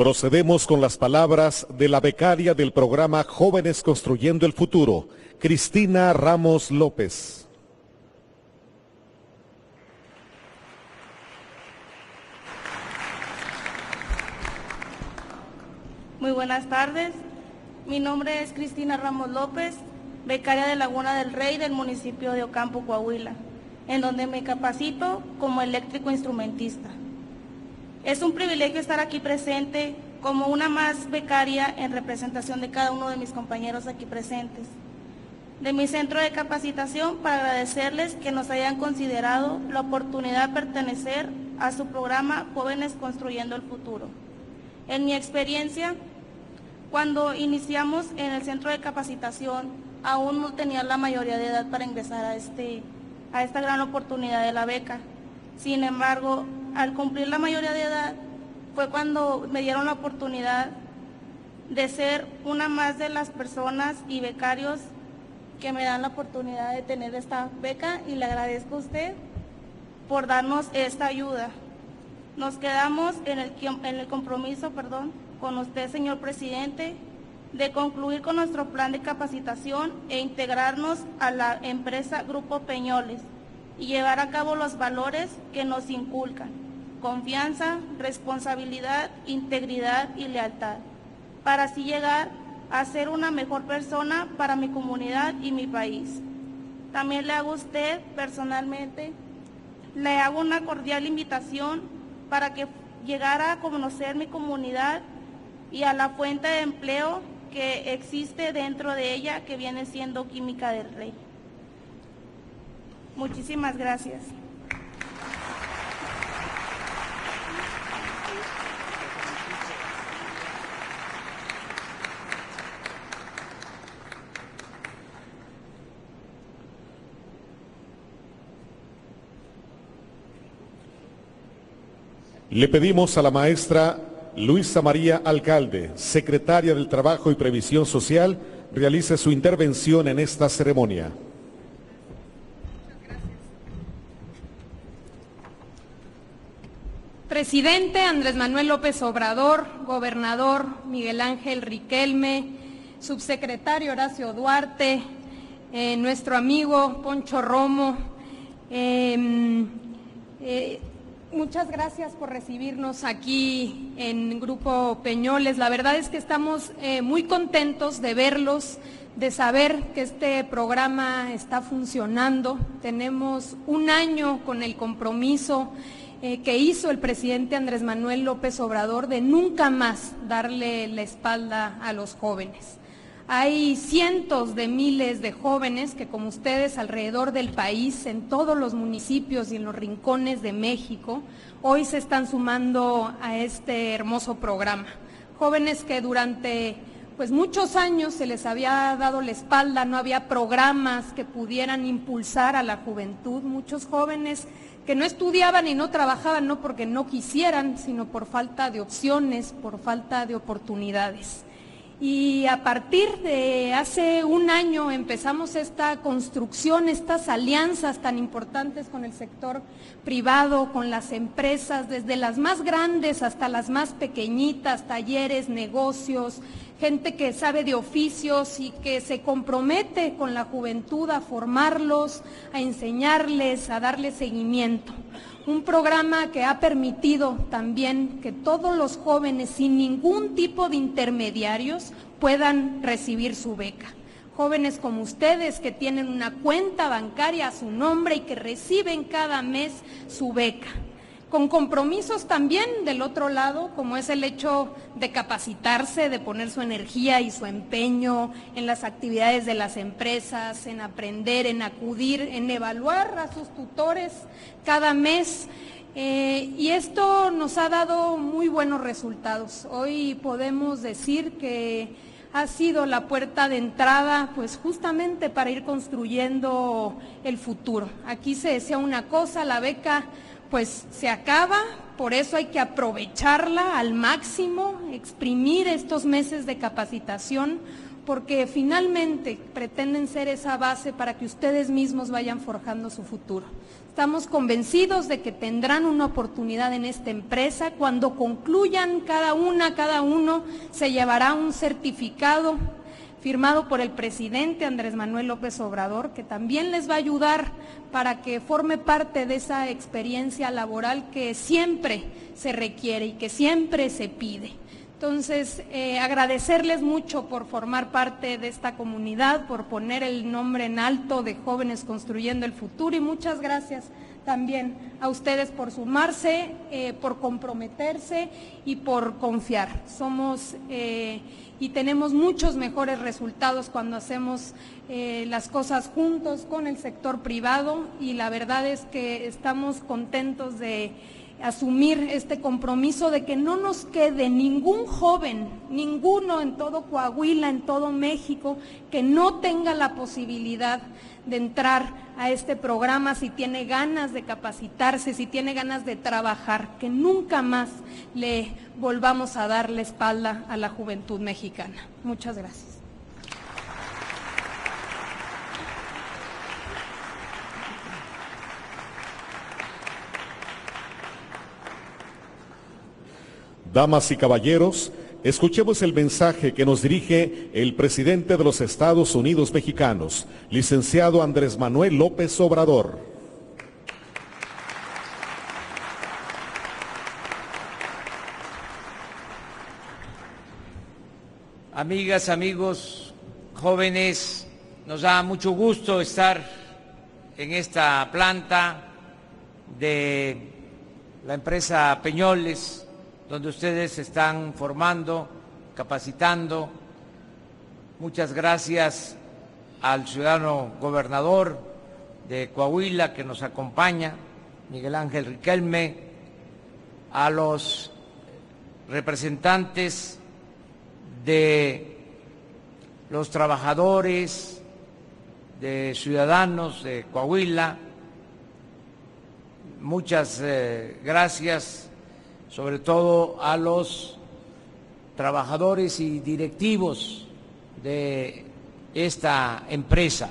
Procedemos con las palabras de la becaria del programa Jóvenes Construyendo el Futuro, Cristina Ramos López. Muy buenas tardes, mi nombre es Cristina Ramos López, becaria de Laguna del Rey del municipio de Ocampo, Coahuila, en donde me capacito como eléctrico instrumentista. Es un privilegio estar aquí presente como una más becaria en representación de cada uno de mis compañeros aquí presentes, de mi centro de capacitación, para agradecerles que nos hayan considerado la oportunidad de pertenecer a su programa Jóvenes Construyendo el Futuro. En mi experiencia, cuando iniciamos en el centro de capacitación, aún no tenía la mayoría de edad para ingresar a esta gran oportunidad de la beca. Sin embargo, al cumplir la mayoría de edad, fue cuando me dieron la oportunidad de ser una más de las personas y becarios que me dan la oportunidad de tener esta beca, y le agradezco a usted por darnos esta ayuda. Nos quedamos en el compromiso, con usted, señor presidente, de concluir con nuestro plan de capacitación e integrarnos a la empresa Grupo Peñoles y llevar a cabo los valores que nos inculcan: confianza, responsabilidad, integridad y lealtad, para así llegar a ser una mejor persona para mi comunidad y mi país. También le hago a usted personalmente, le hago una cordial invitación para que llegara a conocer mi comunidad y a la fuente de empleo que existe dentro de ella, que viene siendo Química del Rey. Muchísimas gracias. Le pedimos a la maestra Luisa María Alcalde, secretaria del Trabajo y Previsión Social, realice su intervención en esta ceremonia. Presidente Andrés Manuel López Obrador, gobernador Miguel Ángel Riquelme, subsecretario Horacio Duarte, nuestro amigo Poncho Romo, muchas gracias por recibirnos aquí en Grupo Peñoles. La verdad es que estamos muy contentos de verlos, de saber que este programa está funcionando. Tenemos un año con el compromiso que hizo el presidente Andrés Manuel López Obrador de nunca más darle la espalda a los jóvenes. Hay cientos de miles de jóvenes que, como ustedes, alrededor del país, en todos los municipios y en los rincones de México, hoy se están sumando a este hermoso programa. Jóvenes que durante muchos años se les había dado la espalda, no había programas que pudieran impulsar a la juventud. Muchos jóvenes que no estudiaban y no trabajaban, no porque no quisieran, sino por falta de opciones, por falta de oportunidades. Y a partir de hace un año empezamos esta construcción, estas alianzas tan importantes con el sector privado, con las empresas, desde las más grandes hasta las más pequeñitas, talleres, negocios, gente que sabe de oficios y que se compromete con la juventud a formarlos, a enseñarles, a darles seguimiento. Un programa que ha permitido también que todos los jóvenes, sin ningún tipo de intermediarios, puedan recibir su beca. Jóvenes como ustedes que tienen una cuenta bancaria a su nombre y que reciben cada mes su beca. Con compromisos también del otro lado, como es el hecho de capacitarse, de poner su energía y su empeño en las actividades de las empresas, en aprender, en acudir, en evaluar a sus tutores cada mes. Y esto nos ha dado muy buenos resultados. Hoy podemos decir que ha sido la puerta de entrada, justamente para ir construyendo el futuro. Aquí se decía una cosa, la beca se acaba, por eso hay que aprovecharla al máximo, exprimir estos meses de capacitación, porque finalmente pretenden ser esa base para que ustedes mismos vayan forjando su futuro. Estamos convencidos de que tendrán una oportunidad en esta empresa. Cuando concluyan cada uno se llevará un certificado firmado por el presidente Andrés Manuel López Obrador, que también les va a ayudar para que forme parte de esa experiencia laboral que siempre se requiere y que siempre se pide. Entonces, agradecerles mucho por formar parte de esta comunidad, por poner el nombre en alto de Jóvenes Construyendo el Futuro, y muchas gracias también a ustedes por sumarse, por comprometerse y por confiar. Somos y tenemos muchos mejores resultados cuando hacemos las cosas juntos con el sector privado, y la verdad es que estamos contentos de asumir este compromiso de que no nos quede ningún joven, ninguno en todo Coahuila, en todo México, que no tenga la posibilidad de entrar a este programa si tiene ganas de capacitarse, si tiene ganas de trabajar, que nunca más le volvamos a dar la espalda a la juventud mexicana. Muchas gracias. Damas y caballeros, escuchemos el mensaje que nos dirige el presidente de los Estados Unidos mexicanos, licenciado Andrés Manuel López Obrador. Amigas, amigos, jóvenes, nos da mucho gusto estar en esta planta de la empresa Peñoles, donde ustedes se están formando, capacitando. Muchas gracias al ciudadano gobernador de Coahuila que nos acompaña, Miguel Ángel Riquelme, a los representantes de los trabajadores, de ciudadanos de Coahuila. Muchas gracias, sobre todo a los trabajadores y directivos de esta empresa.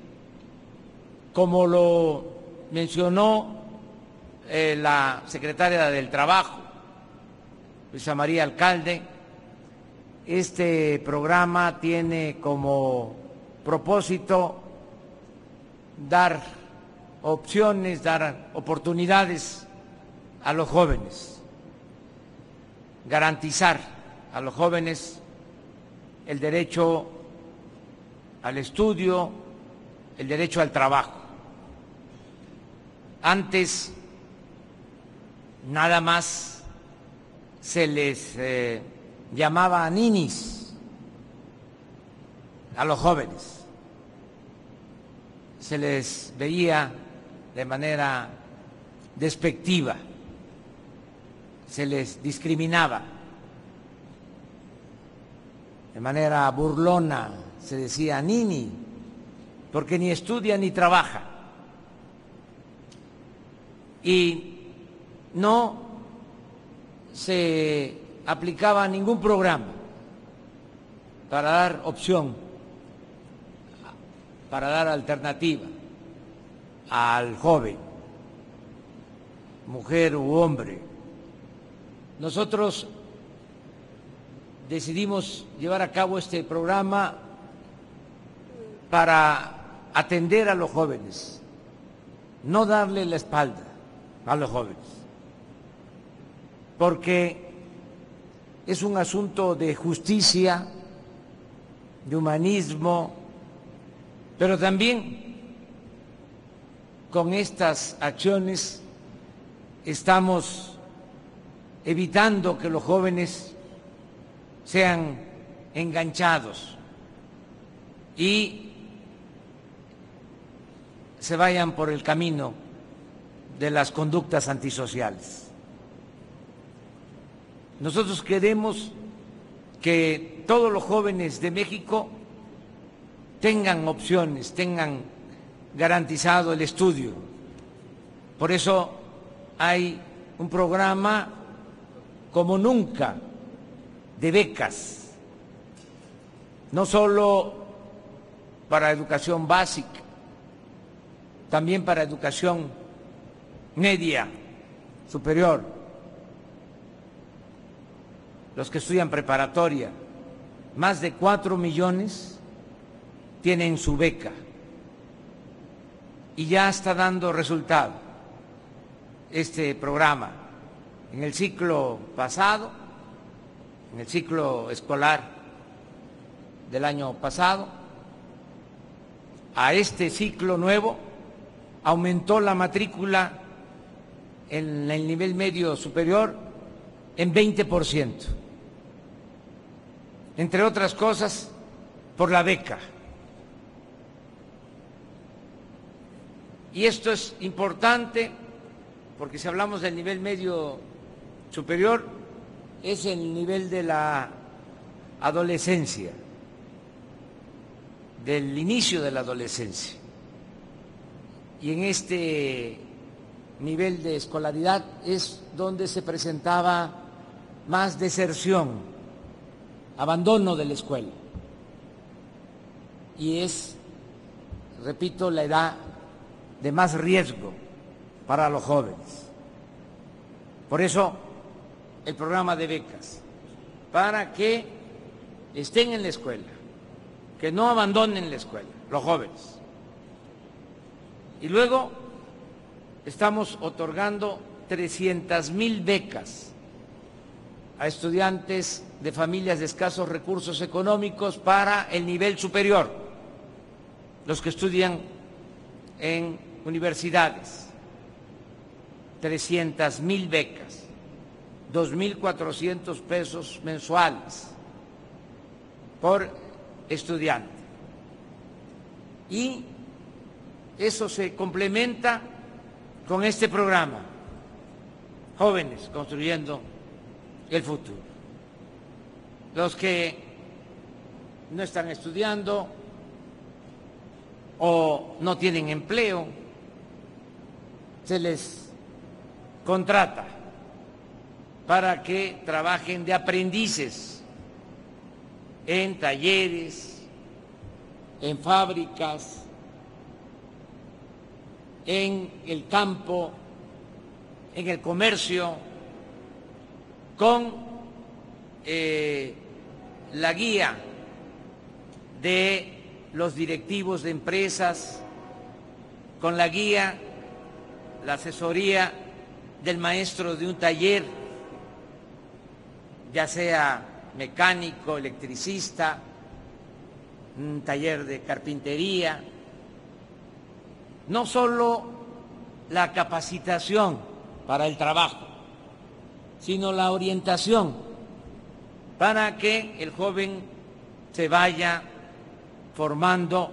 Como lo mencionó la secretaria del Trabajo, Luisa María Alcalde, este programa tiene como propósito dar opciones, dar oportunidades a los jóvenes, garantizar a los jóvenes el derecho al estudio, el derecho al trabajo. Antes nada más se les llamaba ninis a los jóvenes, se les veía de manera despectiva, se les discriminaba de manera burlona, se decía nini, porque ni estudia ni trabaja, y no se aplicaba ningún programa para dar opción, para dar alternativa al joven, mujer u hombre. Nosotros decidimos llevar a cabo este programa para atender a los jóvenes, no darle la espalda a los jóvenes, porque es un asunto de justicia, de humanismo, pero también con estas acciones estamos evitando que los jóvenes sean enganchados y se vayan por el camino de las conductas antisociales. Nosotros queremos que todos los jóvenes de México tengan opciones, tengan garantizado el estudio. Por eso hay un programa como nunca de becas, no solo para educación básica, también para educación media superior, los que estudian preparatoria, más de 4 millones tienen su beca y ya está dando resultado este programa. En el ciclo pasado, en el ciclo escolar del año pasado, a este ciclo nuevo aumentó la matrícula en el nivel medio superior en 20%, entre otras cosas por la beca. Y esto es importante porque si hablamos del nivel medio superior, es el nivel de la adolescencia, del inicio de la adolescencia. Y en este nivel de escolaridad es donde se presentaba más deserción, abandono de la escuela. Y es, repito, la edad de más riesgo para los jóvenes. Por eso, el programa de becas, para que estén en la escuela, que no abandonen la escuela, los jóvenes. Y luego estamos otorgando 300,000 becas a estudiantes de familias de escasos recursos económicos para el nivel superior, los que estudian en universidades. 300,000 becas, 2,400 pesos mensuales por estudiante. Y eso se complementa con este programa, Jóvenes Construyendo el Futuro. Los que no están estudiando o no tienen empleo, se les contrata para que trabajen de aprendices en talleres, en fábricas, en el campo, en el comercio, con la guía de los directivos de empresas, con la guía, la asesoría del maestro de un taller, ya sea mecánico, electricista, un taller de carpintería. No solo la capacitación para el trabajo, sino la orientación para que el joven se vaya formando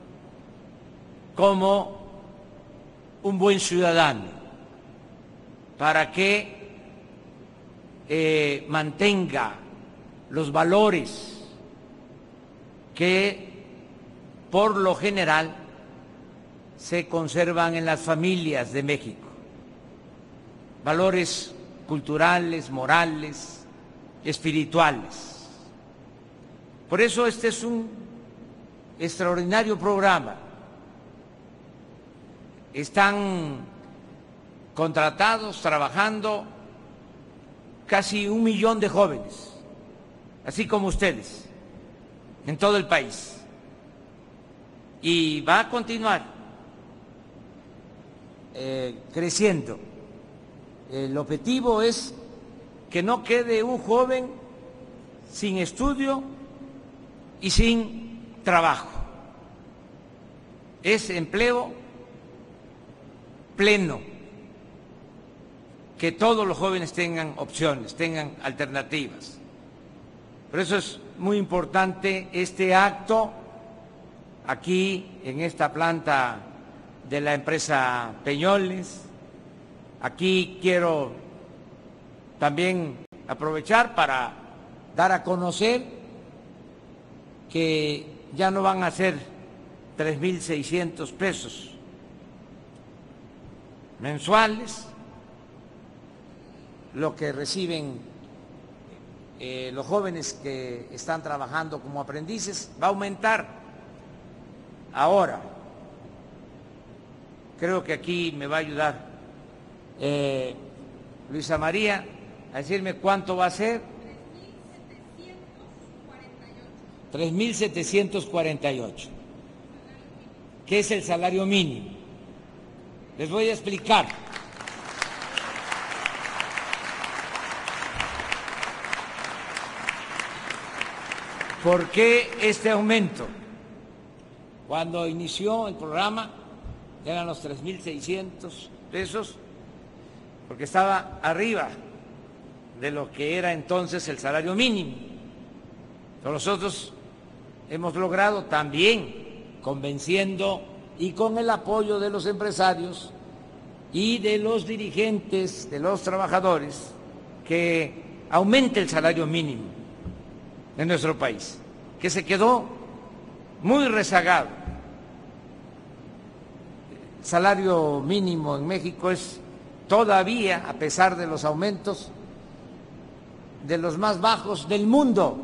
como un buen ciudadano, para que mantenga los valores que por lo general se conservan en las familias de México, valores culturales, morales, espirituales. Por eso este es un extraordinario programa. Están contratados, trabajando casi 1 millón de jóvenes, así como ustedes, en todo el país. Y va a continuar creciendo. El objetivo es que no quede un joven sin estudio y sin trabajo. Es empleo pleno, que todos los jóvenes tengan opciones, tengan alternativas. Por eso es muy importante este acto aquí en esta planta de la empresa Peñoles. Aquí quiero también aprovechar para dar a conocer que ya no van a ser 3,600 pesos mensuales lo que reciben los jóvenes que están trabajando como aprendices. Va a aumentar ahora. Creo que aquí me va a ayudar Luisa María a decirme cuánto va a ser. 3.748. ¿Qué es el salario mínimo? Les voy a explicar. ¿Por qué este aumento? Cuando inició el programa eran los 3.600 pesos, porque estaba arriba de lo que era entonces el salario mínimo. Pero nosotros hemos logrado también, convenciendo y con el apoyo de los empresarios y de los dirigentes, de los trabajadores, que aumente el salario mínimo en nuestro país, que se quedó muy rezagado. El salario mínimo en México es todavía, a pesar de los aumentos, de los más bajos del mundo,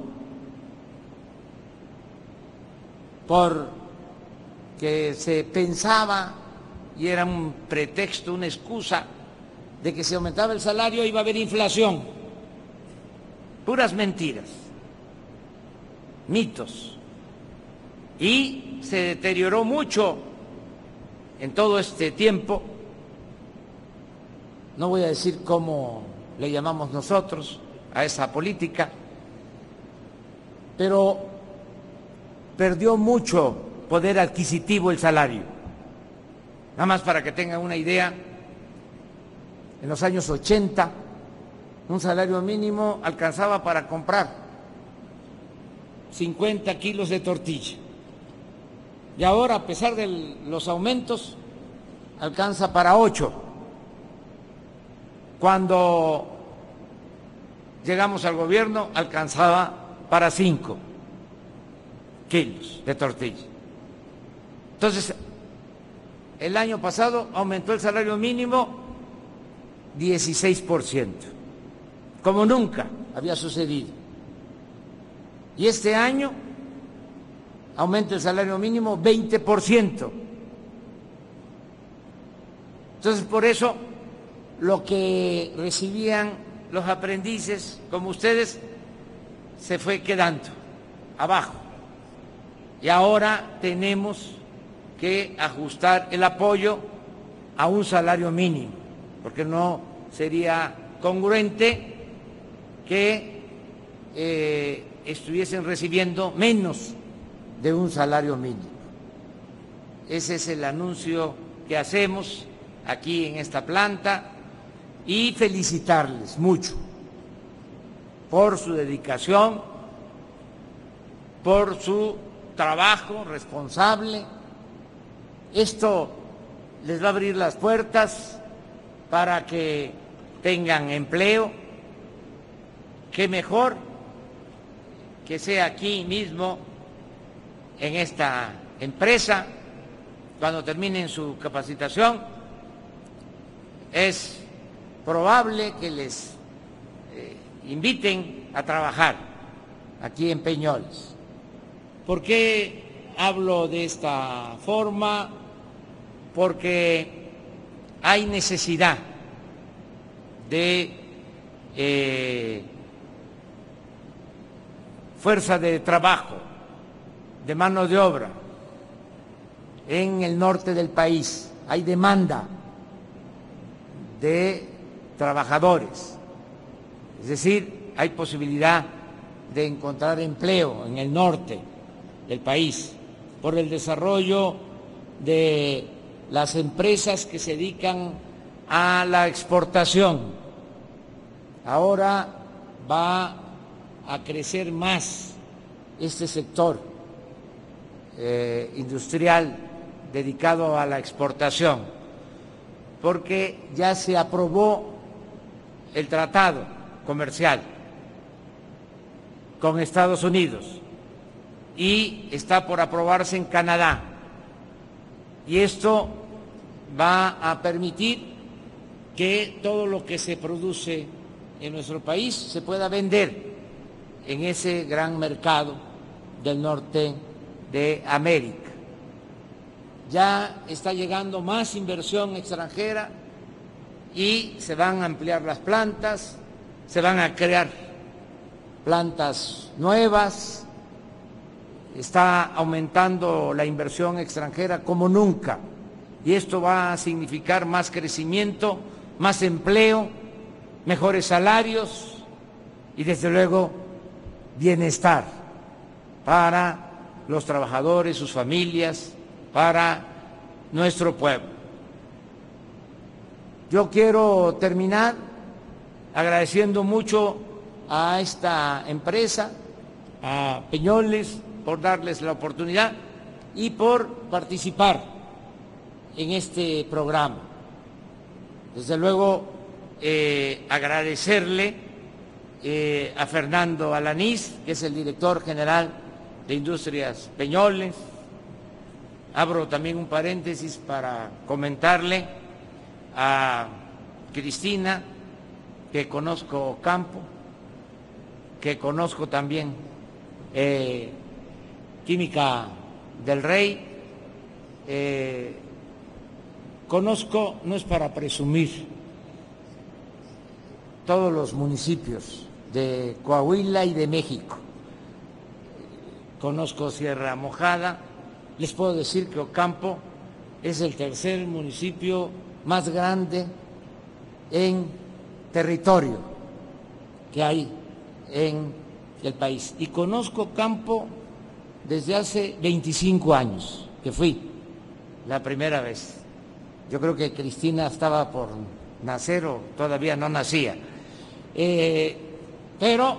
porque se pensaba, y era un pretexto, una excusa, de que si aumentaba el salario iba a haber inflación. Puras mentiras, mitos. Y se deterioró mucho en todo este tiempo. No voy a decir cómo le llamamos nosotros a esa política, pero perdió mucho poder adquisitivo el salario. Nada más para que tengan una idea, en los años 80 un salario mínimo alcanzaba para comprar 50 kilos de tortilla, y ahora, a pesar de los aumentos, alcanza para 8. Cuando llegamos al gobierno alcanzaba para 5 kilos de tortilla. Entonces, el año pasado aumentó el salario mínimo 16%, como nunca había sucedido. Y este año aumenta el salario mínimo 20%. Entonces, por eso, lo que recibían los aprendices, como ustedes, se fue quedando abajo. Y ahora tenemos que ajustar el apoyo a un salario mínimo, porque no sería congruente que estuviesen recibiendo menos de un salario mínimo. Ese es el anuncio que hacemos aquí en esta planta, y felicitarles mucho por su dedicación, por su trabajo responsable. Esto les va a abrir las puertas para que tengan empleo. Qué mejor que sea aquí mismo, en esta empresa, cuando terminen su capacitación. Es probable que les inviten a trabajar aquí en Peñoles. ¿Por qué hablo de esta forma? Porque hay necesidad de fuerza de trabajo, de mano de obra en el norte del país. Hay demanda de trabajadores, es decir, hay posibilidad de encontrar empleo en el norte del país por el desarrollo de las empresas que se dedican a la exportación. Ahora va a crecer más este sector industrial dedicado a la exportación, porque ya se aprobó el tratado comercial con Estados Unidos y está por aprobarse en Canadá. Y esto va a permitir que todo lo que se produce en nuestro país se pueda vender en ese gran mercado del norte de y se van a ampliar las plantas, se van a crear plantas nuevas, está aumentando la inversión extranjera como nunca y esto va a significar más crecimiento, más empleo, mejores salarios y desde luego bienestar para los trabajadores, sus familias, para nuestro pueblo. Yo quiero terminar agradeciendo mucho a esta empresa, a Peñoles, por darles la oportunidad y por participar en este programa. Desde luego, agradecerle a Fernando Alanís, que es el director general de Industrias Peñoles. Abro también un paréntesis para comentarle a Cristina, que conozco Campo, que conozco también Química del Rey, conozco, no es para presumir, todos los municipios de Coahuila y de México. Conozco Sierra Mojada, les puedo decir que Ocampo es el tercer municipio más grande en territorio que hay en el país. Y conozco Ocampo desde hace 25 años, que fui la primera vez. Yo creo que Cristina estaba por nacer o todavía no nacía. Pero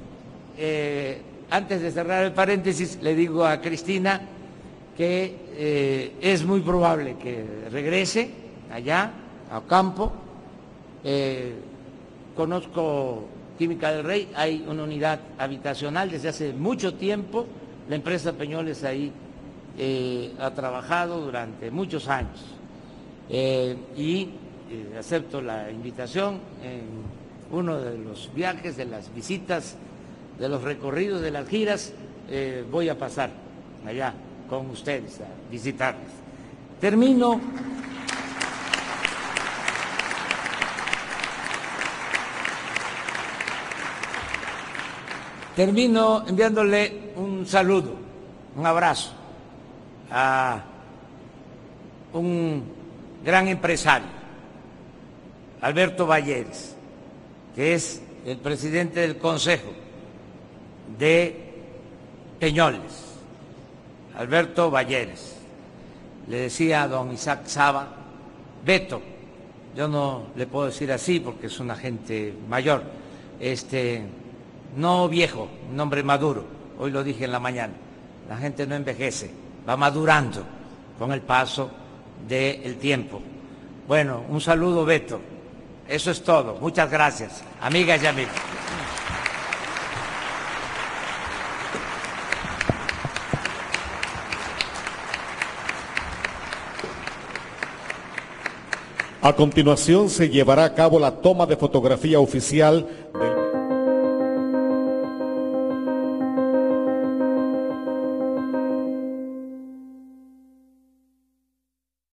antes de cerrar el paréntesis, le digo a Cristina que es muy probable que regrese allá a Ocampo. Conozco Química del Rey, hay una unidad habitacional desde hace mucho tiempo, la empresa Peñoles ahí ha trabajado durante muchos años y acepto la invitación en uno de los viajes, de las visitas, de los recorridos, de las giras, voy a pasar allá con ustedes a visitarles. Termino enviándole un saludo, un abrazo a un gran empresario, Alberto Balleres, que es el presidente del Consejo de Peñoles. Alberto Balleres. Le decía a don Isaac Saba, Beto, yo no le puedo decir así porque es una gente mayor, no viejo, un hombre maduro, hoy lo dije en la mañana, la gente no envejece, va madurando con el paso del tiempo. Bueno, un saludo, Beto, eso es todo, muchas gracias, amigas y amigos. A continuación se llevará a cabo la toma de fotografía oficial del